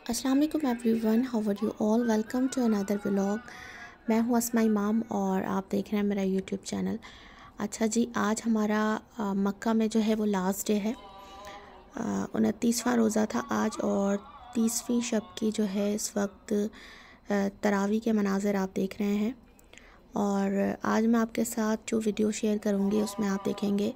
अस्सलाम वालेकुम everyone, how are you all. Welcome to another vlog. मैं हूँ अस्मा इमाम और आप देख रहे हैं मेरा यूट्यूब चैनल। अच्छा जी, आज हमारा मक्का में जो है वो लास्ट डे है। 29वां रोज़ा था आज और 30वीं शब की जो है इस वक्त तरावी के मनाज़र आप देख रहे हैं। और आज मैं आपके साथ जो वीडियो शेयर करूँगी उसमें आप देखेंगे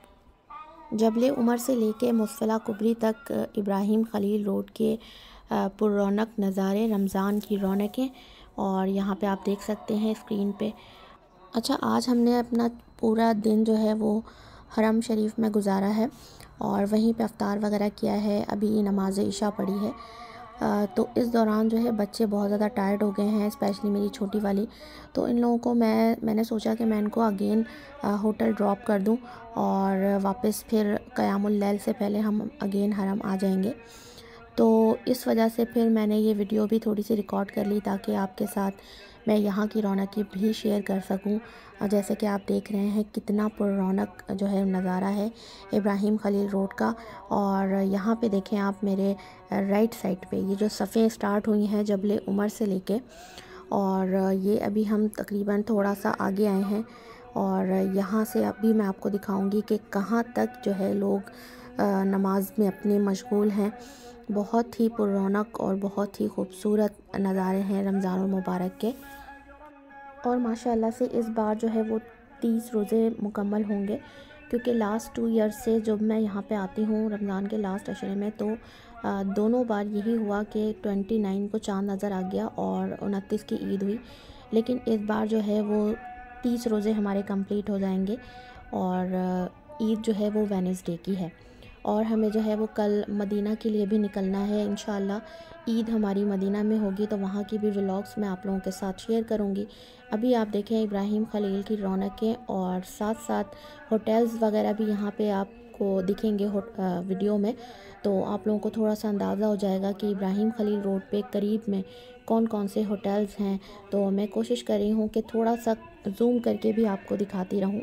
जबल उमर से लेके मुस्फला कुबरी तक इब्राहिम खलील रोड के पुररौनक नज़ारे, रमज़ान की रौनकें। और यहाँ पे आप देख सकते हैं स्क्रीन पे। अच्छा, आज हमने अपना पूरा दिन जो है वो हरम शरीफ में गुजारा है और वहीं पे अफ्तार वगैरह किया है। अभी नमाज इशा पढ़ी है। तो इस दौरान जो है बच्चे बहुत ज़्यादा टायर्ड हो गए हैं, स्पेशली मेरी छोटी वाली। तो इन लोगों को मैंने सोचा कि मैं इनको अगेन होटल ड्रॉप कर दूं और वापस फिर क़यामुल लैल से पहले हम अगेन हरम आ जाएंगे। तो इस वजह से फिर मैंने ये वीडियो भी थोड़ी सी रिकॉर्ड कर ली ताकि आपके साथ मैं यहाँ की रौनक भी शेयर कर सकूँ। और जैसे कि आप देख रहे हैं कितना पुररौनक जो है नज़ारा है इब्राहिम खलील रोड का। और यहाँ पे देखें आप मेरे राइट साइड पे ये जो सफ़ें स्टार्ट हुई हैं जबल उमर से लेके, और ये अभी हम तकरीबन थोड़ा सा आगे आए हैं। और यहाँ से अभी मैं आपको दिखाऊंगी कि कहाँ तक जो है लोग नमाज में अपने मशगूल हैं। बहुत ही पुररौनक और बहुत ही खूबसूरत नज़ारे हैं रमज़ानुल मुबारक के। और माशाल्लाह से इस बार जो है वो 30 रोज़े मुकम्मल होंगे, क्योंकि लास्ट 2 ईयर से जब मैं यहाँ पे आती हूँ रमज़ान के लास्ट अशरे में, तो दोनों बार यही हुआ कि 29 को चाँद नज़र आ गया और 29 की ईद हुई। लेकिन इस बार जो है वो 30 रोज़े हमारे कंप्लीट हो जाएंगे और ईद जो है वो वेडनेसडे की है। और हमें जो है वो कल मदीना के लिए भी निकलना है। इंशाल्लाह ईद हमारी मदीना में होगी, तो वहाँ की भी व्लॉग्स मैं आप लोगों के साथ शेयर करूँगी। अभी आप देखें इब्राहिम खलील की रौनकें और साथ साथ होटल्स वगैरह भी यहाँ पे आपको दिखेंगे वीडियो में। तो आप लोगों को थोड़ा सा अंदाज़ा हो जाएगा कि इब्राहिम खलील रोड पे करीब में कौन कौन से होटल्स हैं। तो मैं कोशिश कर रही हूँ कि थोड़ा सा जूम करके भी आपको दिखाती रहूँ।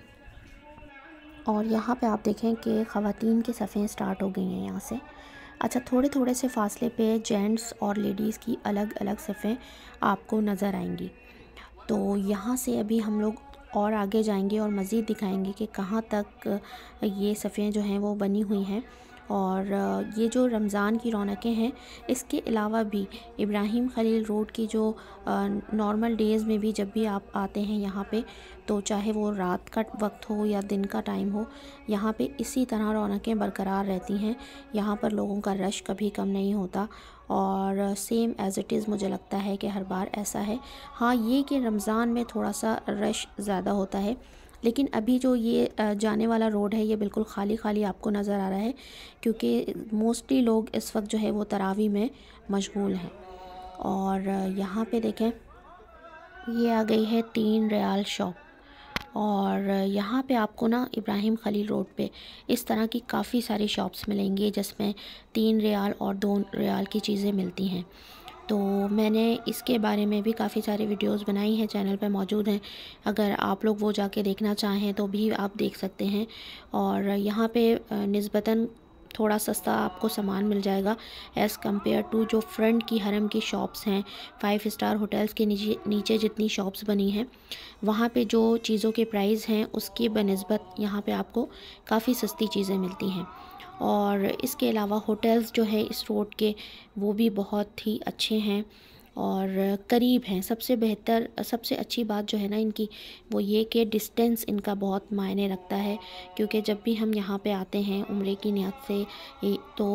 और यहाँ पे आप देखें कि ख़वातीन की सफ़ें स्टार्ट हो गई हैं यहाँ से। अच्छा, थोड़े थोड़े से फासले पे जेंट्स और लेडीज़ की अलग अलग सफ़ें आपको नज़र आएंगी। तो यहाँ से अभी हम लोग और आगे जाएंगे और मज़ीद दिखाएंगे कि कहाँ तक ये सफ़ें जो हैं वो बनी हुई हैं। और ये जो रमज़ान की रौनकें हैं, इसके अलावा भी इब्राहिम खलील रोड की जो नॉर्मल डेज़ में भी जब भी आप आते हैं यहाँ पे, तो चाहे वो रात का वक्त हो या दिन का टाइम हो, यहाँ पे इसी तरह रौनकें बरकरार रहती हैं। यहाँ पर लोगों का रश कभी कम नहीं होता और सेम एज़ इट इज़ मुझे लगता है कि हर बार ऐसा है। हाँ, ये कि रमज़ान में थोड़ा सा रश ज़्यादा होता है, लेकिन अभी जो ये जाने वाला रोड है ये बिल्कुल खाली खाली आपको नज़र आ रहा है, क्योंकि मोस्टली लोग इस वक्त जो है वो तरावी में मशगूल हैं। और यहाँ पे देखें ये आ गई है 3 रियाल शॉप। और यहाँ पे आपको ना इब्राहिम खलील रोड पे इस तरह की काफ़ी सारी शॉप्स मिलेंगी जिसमें 3 रियाल और 2 रियाल की चीज़ें मिलती हैं। तो मैंने इसके बारे में भी काफ़ी सारी वीडियोस बनाई हैं, चैनल पे मौजूद हैं। अगर आप लोग वो जाके देखना चाहें तो भी आप देख सकते हैं। और यहाँ पे निस्बतन थोड़ा सस्ता आपको सामान मिल जाएगा एज़ कम्पेयर टू जो फ्रंट की हरम की शॉप्स हैं। 5 स्टार होटल्स के नीचे जितनी शॉप्स बनी हैं, वहाँ पे जो चीज़ों के प्राइस हैं उसकी बनिस्बत यहाँ पे आपको काफ़ी सस्ती चीज़ें मिलती हैं। और इसके अलावा होटल्स जो है इस रोड के वो भी बहुत ही अच्छे हैं और करीब हैं। सबसे बेहतर, सबसे अच्छी बात जो है ना इनकी, वो ये कि डिस्टेंस इनका बहुत मायने रखता है। क्योंकि जब भी हम यहाँ पे आते हैं उम्रे की नियत से, तो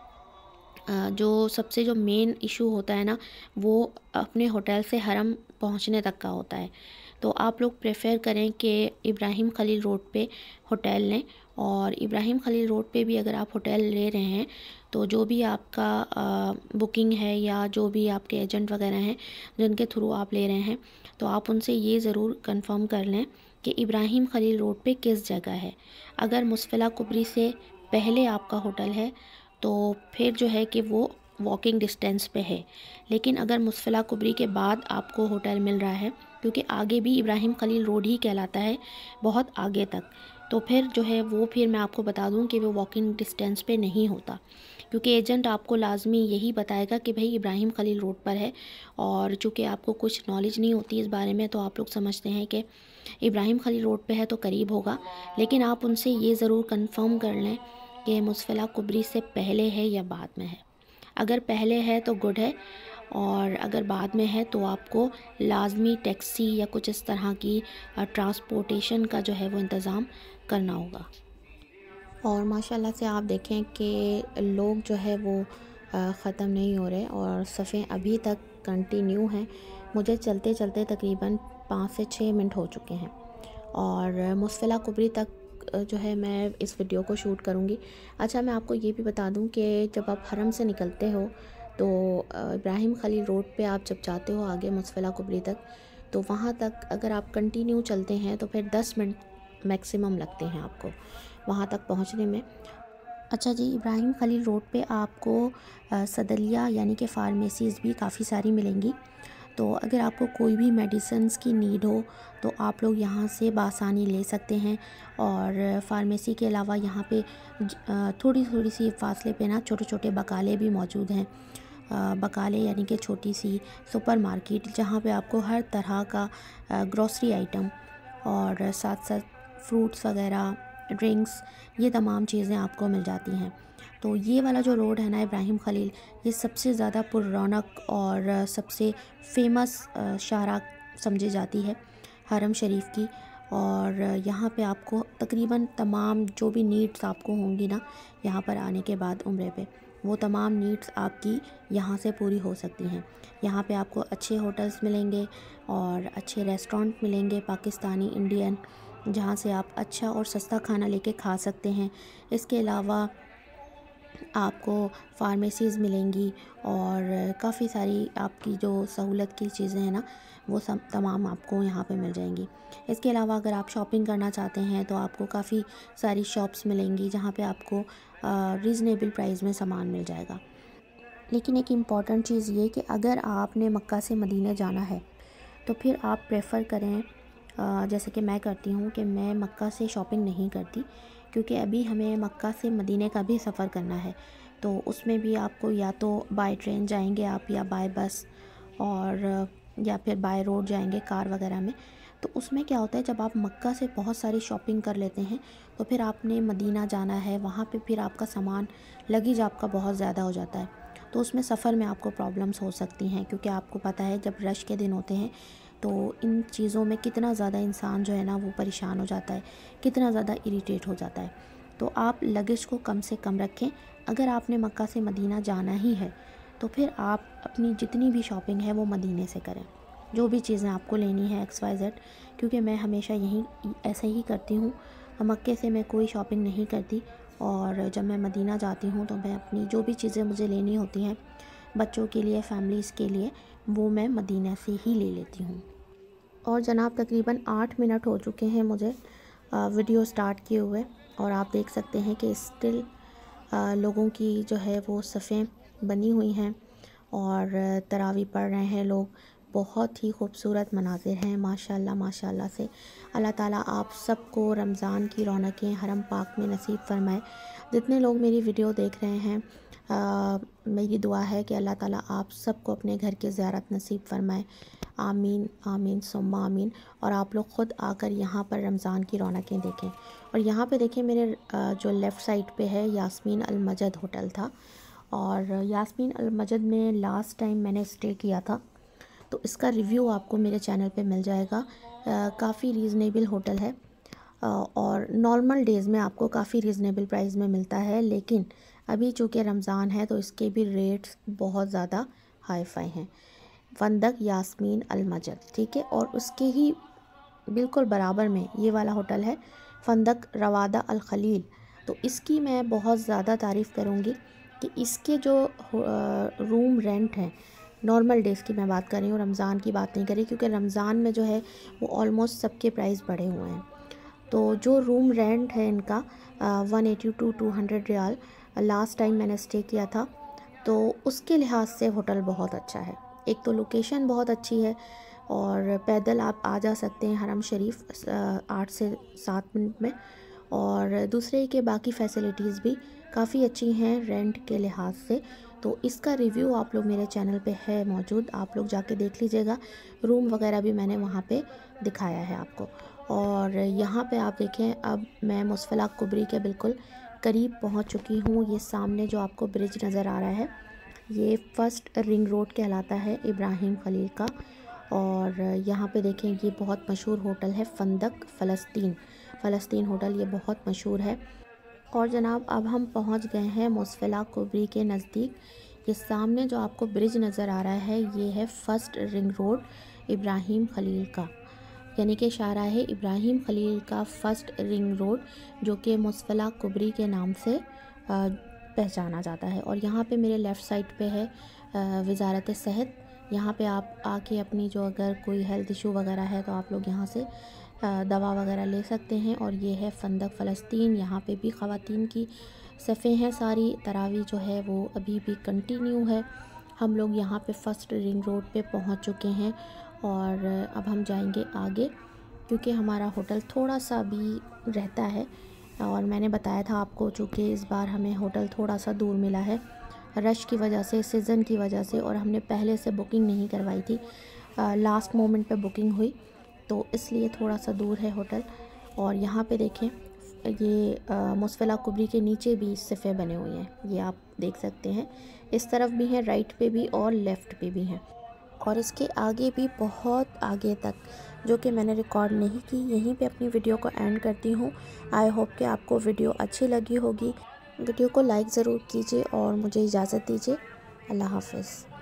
जो सबसे जो मेन इशू होता है ना, वो अपने होटल से हरम पहुँचने तक का होता है। तो आप लोग प्रेफर करें कि इब्राहिम खलील रोड पे होटल लें। और इब्राहिम खलील रोड पे भी अगर आप होटल ले रहे हैं तो जो भी आपका बुकिंग है या जो भी आपके एजेंट वगैरह हैं जिनके थ्रू आप ले रहे हैं, तो आप उनसे ये ज़रूर कंफर्म कर लें कि इब्राहिम खलील रोड पे किस जगह है। अगर मुस्फला कुबरी से पहले आपका होटल है तो फिर जो है कि वो वॉकिंग डिस्टेंस पे है। लेकिन अगर मुस्फला कुबरी के बाद आपको होटल मिल रहा है, क्योंकि आगे भी इब्राहिम खलील रोड ही कहलाता है बहुत आगे तक, तो फिर जो है वो फिर मैं आपको बता दूं कि वो वॉकिंग डिस्टेंस पे नहीं होता, क्योंकि एजेंट आपको लाजमी यही बताएगा कि भाई इब्राहिम खलील रोड पर है। और चूँकि आपको कुछ नॉलेज नहीं होती इस बारे में, तो आप लोग समझते हैं कि इब्राहिम खलील रोड पे है तो करीब होगा। लेकिन आप उनसे ये ज़रूर कंफर्म कर लें कि मुस्फला कुबरी से पहले है या बाद में है। अगर पहले है तो गुड है, और अगर बाद में है तो आपको लाजमी टैक्सी या कुछ इस तरह की ट्रांसपोर्टेशन का जो है वो इंतज़ाम करना होगा। और माशाल्लाह से आप देखें कि लोग जो है वो ख़त्म नहीं हो रहे और सफ़े अभी तक कंटिन्यू हैं। मुझे चलते चलते तकरीबन 5 से 6 मिनट हो चुके हैं और मुस्फला कुबरी तक जो है मैं इस वीडियो को शूट करूँगी। अच्छा, मैं आपको ये भी बता दूँ कि जब आप हरम से निकलते हो तो इब्राहिम खलील रोड पे आप जब जाते हो आगे मुस्फला कुबरी तक, तो वहाँ तक अगर आप कंटिन्यू चलते हैं तो फिर 10 मिनट मैक्सिमम लगते हैं आपको वहाँ तक पहुँचने में। अच्छा जी, इब्राहिम खलील रोड पे आपको सदलिया यानी कि फ़ार्मेसीज़ भी काफ़ी सारी मिलेंगी। तो अगर आपको कोई भी मेडिसिन्स की नीड हो तो आप लोग यहाँ से बासानी ले सकते हैं। और फ़ार्मेसी के अलावा यहाँ पे थोड़ी थोड़ी सी फासले पे ना छोटे छोटे बकाले भी मौजूद हैं। बकाले यानी कि छोटी सी सुपर मार्केट, जहाँ पे आपको हर तरह का ग्रॉसरी आइटम और साथ साथ फ्रूट्स वगैरह, ड्रिंक्स, ये तमाम चीज़ें आपको मिल जाती हैं। तो ये वाला जो रोड है ना इब्राहिम खलील, ये सबसे ज़्यादा पुररौनक और सबसे फेमस शाहराह समझी जाती है हरम शरीफ की। और यहाँ पे आपको तकरीबन तमाम जो भी नीड्स आपको होंगी ना यहाँ पर आने के बाद उम्रे पे, वो तमाम नीड्स आपकी यहाँ से पूरी हो सकती हैं। यहाँ पे आपको अच्छे होटल्स मिलेंगे और अच्छे रेस्टोरेंट मिलेंगे पाकिस्तानी, इंडियन, जहाँ से आप अच्छा और सस्ता खाना लेके खा सकते हैं। इसके अलावा आपको फार्मेसीज़ मिलेंगी और काफ़ी सारी आपकी जो सहूलत की चीज़ें हैं ना वो सब तमाम आपको यहाँ पे मिल जाएंगी। इसके अलावा अगर आप शॉपिंग करना चाहते हैं तो आपको काफ़ी सारी शॉप्स मिलेंगी जहाँ पे आपको रीज़नेबल प्राइस में सामान मिल जाएगा। लेकिन एक इम्पॉर्टेंट चीज़ ये कि अगर आपने मक्का से मदीना जाना है तो फिर आप प्रेफर करें, जैसे कि मैं करती हूँ, कि मैं मक्का से शॉपिंग नहीं करती, क्योंकि अभी हमें मक्का से मदीने का भी सफ़र करना है। तो उसमें भी आपको या तो बाय ट्रेन जाएंगे आप, या बाय बस, और या फिर बाय रोड जाएंगे कार वगैरह में। तो उसमें क्या होता है, जब आप मक्का से बहुत सारी शॉपिंग कर लेते हैं तो फिर आपने मदीना जाना है, वहाँ पे फिर आपका सामान, लगेज आपका बहुत ज़्यादा हो जाता है। तो उसमें सफ़र में आपको प्रॉब्लम्स हो सकती हैं, क्योंकि आपको पता है जब रश के दिन होते हैं तो इन चीज़ों में कितना ज़्यादा इंसान जो है ना वो परेशान हो जाता है, कितना ज़्यादा इरिटेट हो जाता है। तो आप लगेज को कम से कम रखें। अगर आपने मक्का से मदीना जाना ही है तो फिर आप अपनी जितनी भी शॉपिंग है वो मदीने से करें, जो भी चीज़ें आपको लेनी है XYZ, क्योंकि मैं हमेशा यही ऐसे ही करती हूँ। मक्के से मैं कोई शॉपिंग नहीं करती, और जब मैं मदीना जाती हूँ तो मैं अपनी जो भी चीज़ें मुझे लेनी होती हैं बच्चों के लिए, फैमिलीज़ के लिए, वो मैं मदीना से ही ले लेती हूँ। और जनाब तकरीबन 8 मिनट हो चुके हैं मुझे वीडियो स्टार्ट किए हुए, और आप देख सकते हैं कि स्टिल लोगों की जो है वो सफ़ें बनी हुई हैं और तरावी पढ़ रहे हैं लोग। बहुत ही खूबसूरत मनाज़िर हैं माशाल्लाह माशाल्लाह से। अल्लाह ताला आप सबको रमज़ान की रौनकें हरम पाक में नसीब फरमाए। जितने लोग मेरी वीडियो देख रहे हैं, मेरी दुआ है कि अल्लाह ताला आप सबको अपने घर की ज़ियारत नसीब फरमाए। आमीन आमीन सुम्मा आमीन। और आप लोग ख़ुद आकर यहाँ पर रमज़ान की रौनकें देखें। और यहाँ पे देखें, मेरे जो लेफ़्ट साइड पे है यास्मीन अल मजद होटल था, और यास्मीन अल मजद में लास्ट टाइम मैंने स्टे किया था, तो इसका रिव्यू आपको मेरे चैनल पे मिल जाएगा। काफ़ी रीज़नेबल होटल है और नॉर्मल डेज़ में आपको काफ़ी रीज़नेबल प्राइस में मिलता है, लेकिन अभी चूँकि रमज़ान है तो इसके भी रेट्स बहुत ज़्यादा हाई फाई हैं। फंदक यास्मीन अल मजद, ठीक है। और उसके ही बिल्कुल बराबर में ये वाला होटल है फंदक रवादा अल खलील। तो इसकी मैं बहुत ज़्यादा तारीफ़ करूँगी कि इसके जो रूम रेंट हैं, नॉर्मल डेज़ की मैं बात कर रही हूँ, रमज़ान की बात नहीं करी, क्योंकि रमज़ान में जो है वो ऑलमोस्ट सबके प्राइस बढ़े हुए हैं। तो जो रूम रेंट है इनका 180 टू 200 रियाल लास्ट टाइम मैंने स्टे किया था, तो उसके लिहाज से होटल बहुत अच्छा है। एक तो लोकेशन बहुत अच्छी है, और पैदल आप आ जा सकते हैं हरम शरीफ 8 से 7 मिनट में। और दूसरे के बाकी फ़ैसिलिटीज़ भी काफ़ी अच्छी हैं रेंट के लिहाज से। तो इसका रिव्यू आप लोग मेरे चैनल पे है मौजूद, आप लोग जाके देख लीजिएगा। रूम वगैरह भी मैंने वहाँ पे दिखाया है आपको। और यहाँ पे आप देखें, अब मैं मुस्फला कुबरी के बिल्कुल करीब पहुँच चुकी हूँ। ये सामने जो आपको ब्रिज नज़र आ रहा है, ये फ़र्स्ट रिंग रोड कहलाता है इब्राहिम खलील का। और यहाँ पे देखें, ये बहुत मशहूर होटल है फंदक फ़लस्तीन होटल, ये बहुत मशहूर है। और जनाब अब हम पहुँच गए हैं मुस्फला कुबरी के नज़दीक। ये सामने जो आपको ब्रिज नज़र आ रहा है, ये है first ring road Ibrahim Khalil का, यानी कि इशारा है इब्राहिम खलील का फ़र्स्ट रिंग रोड, जो कि मुस्फला कुबरी के नाम से पहचाना जाता है। और यहाँ पे मेरे लेफ़्ट साइड पे है वजारत सेहत। यहाँ पे आप आके अपनी जो अगर कोई हेल्थ इशू वगैरह है तो आप लोग यहाँ से दवा वगैरह ले सकते हैं। और ये है फंदक फ़लस्तीन, यहाँ पे भी ख़वातीन की सफ़े हैं सारी। तरावी जो है वो अभी भी कंटिन्यू है। हम लोग यहाँ पे फ़र्स्ट रिंग रोड पे पहुँच चुके हैं और अब हम जाएंगे आगे, क्योंकि हमारा होटल थोड़ा सा भी रहता है। और मैंने बताया था आपको, चूँकि इस बार हमें होटल थोड़ा सा दूर मिला है रश की वजह से, सीज़न की वजह से, और हमने पहले से बुकिंग नहीं करवाई थी, लास्ट मोमेंट पे बुकिंग हुई, तो इसलिए थोड़ा सा दूर है होटल। और यहाँ पे देखें, ये मुस्फला कुबरी के नीचे भी सिफ़े बने हुए हैं, ये आप देख सकते हैं। इस तरफ भी हैं, राइट पे भी और लेफ़्ट पे भी हैं, और इसके आगे भी बहुत आगे तक, जो कि मैंने रिकॉर्ड नहीं की। यहीं पे अपनी वीडियो को एंड करती हूँ। आई होप कि आपको वीडियो अच्छी लगी होगी। वीडियो को लाइक ज़रूर कीजिए और मुझे इजाज़त दीजिए। अल्लाह हाफ़िज़।